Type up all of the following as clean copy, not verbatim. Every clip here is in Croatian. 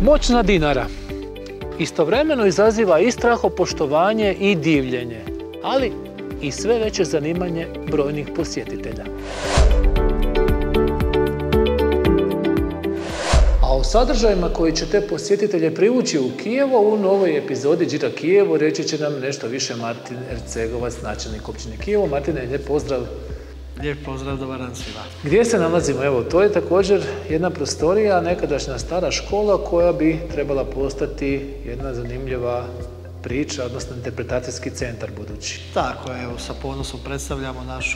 Moćna Dinara istovremeno izaziva i strahopoštovanje i divljenje, ali i sve veće zanimanje brojnih posjetitelja. A o sadržajima koji će te posjetitelje privući u Kijevo u novoj epizodi Đira Kijevo reći će nam nešto više Martin Ercegovac, načelnik općine Kijevo. Martine, lijep pozdrav. Lijep pozdrav, dobar dan svima. Gdje se nalazimo? Evo, to je također jedna prostorija, nekadašnja stara škola koja bi trebala postati jedna zanimljiva priča, odnosno interpretacijski centar budući. Tako je, evo, sa ponosom predstavljamo našu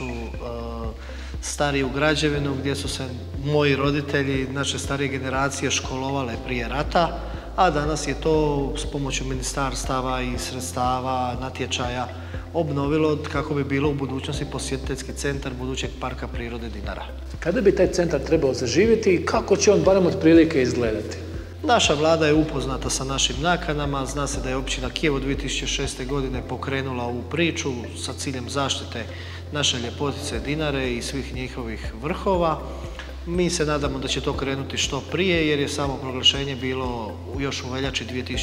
stariju građevinu gdje su se moji roditelji, naše starije generacije školovale prije rata, a danas je to s pomoću ministarstava i sredstava, natječaja obnovilo kako bi bilo u budućnosti posjetiteljski centar budućeg Parka prirode Dinara. Kada bi taj centar trebao zaživjeti i kako će on barem otprilike izgledati? Naša vlada je upoznata sa našim nakanama, zna se da je općina Kijevo 2006. godine pokrenula ovu priču sa ciljem zaštite naše ljepotice Dinare i svih njihovih vrhova. Mi se nadamo da će to krenuti što prije jer je samo proglašenje bilo još u veljači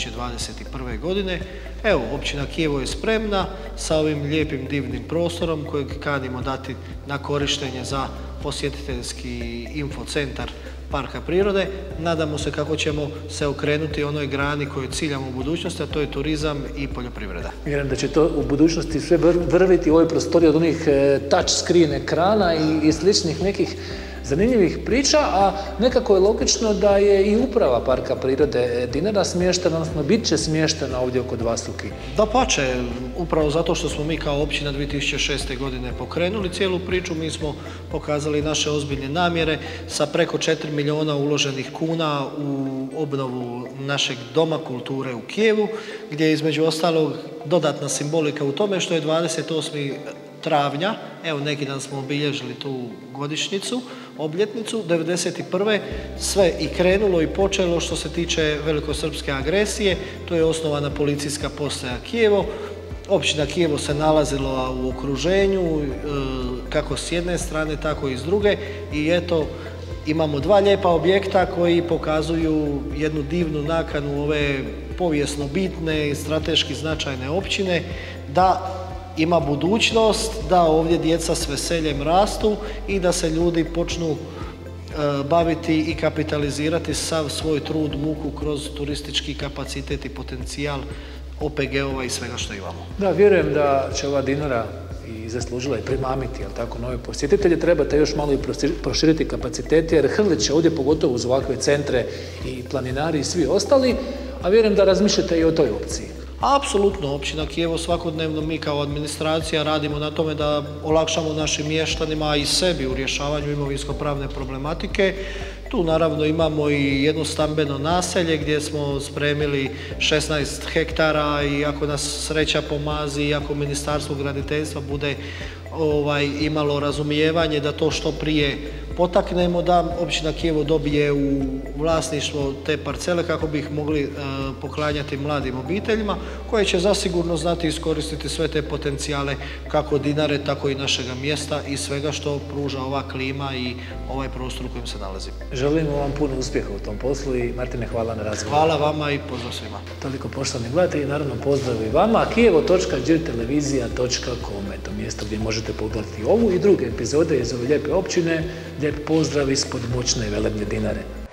2021. godine. Evo, općina Kijevo je spremna sa ovim lijepim divnim prostorom kojeg kanimo dati na korištenje za posjetiteljski infocentar Parka prirode. Nadamo se kako ćemo se okrenuti onoj grani koju ciljamo u budućnosti, a to je turizam i poljoprivreda. Vjerujem da će to u budućnosti sve vrviti u ovoj prostoriji od onih touch screen ekrana i sličnih nekih zanimljivih priča, a nekako je logično da je i uprava Parka prirode Dinara smještena, odnosno bit će smještena ovdje oko vas u Kijevu. Dapače, upravo zato što smo mi kao općina 2006. godine pokrenuli cijelu priču, mi smo pokazali naše ozbiljne namjere sa preko 4 milijuna uloženih kuna u obnovu našeg doma kulture u Kijevu, gdje je između ostalog dodatna simbolika u tome što je 28. travnja, evo neki dan smo obilježili tu godišnjicu, obljetnicu, 1991. sve i krenulo i počelo što se tiče velikosrpske agresije, to je osnovana policijska postaja Kijevo, općina Kijevo se nalazila u okruženju, kako s jedne strane, tako i s druge i eto, imamo dva lijepa objekta koji pokazuju jednu divnu nakanu ove povijesno bitne i strateški značajne općine, da ima budućnost, da ovdje djeca s veseljem rastu i da se ljudi počnu baviti i kapitalizirati sav svoj trud, muku kroz turistički kapacitet i potencijal OPG-ova i svega što imamo. Da, vjerujem da će ova Dinara i zaslužila i primamiti, jel tako, nove posjetitelje. Trebate još malo i proširiti kapacitete jer hrliće ovdje pogotovo uz ovakve centre i planinari i svi ostali, a vjerujem da razmišljate i o toj opciji. Apsolutno, općina Kijevo svakodnevno mi kao administracija radimo na tome da olakšamo našim mještanima i sebi u rješavanju imovinsko-pravne problematike. Tu naravno imamo i jedno stambeno naselje gdje smo spremili 16 hektara i ako nas sreća pomazi i ako Ministarstvo graditeljstva bude imalo razumijevanje da to što prije potaknemo, da općina Kijevo dobije u vlasništvo te parcele kako bi ih mogli poklanjati mladim obiteljima koje će zasigurno znati iskoristiti sve te potencijale kako Dinare, tako i našega mjesta i svega što pruža ova klima i ovaj prostor u kojem se nalazimo. Želimo vam puno uspjeha u tom poslu i Martine, hvala na razgovoru. Hvala vama i pozdrav svima. Toliko poštovani gledatelji, naravno pozdrav i vama. kijevo.đirtelevizija.com je to mjesto gdje možete pogledati ovu i druge epizode iz ove lijepe općine. Lijep pozdrav ispod moćne i velebne Dinare.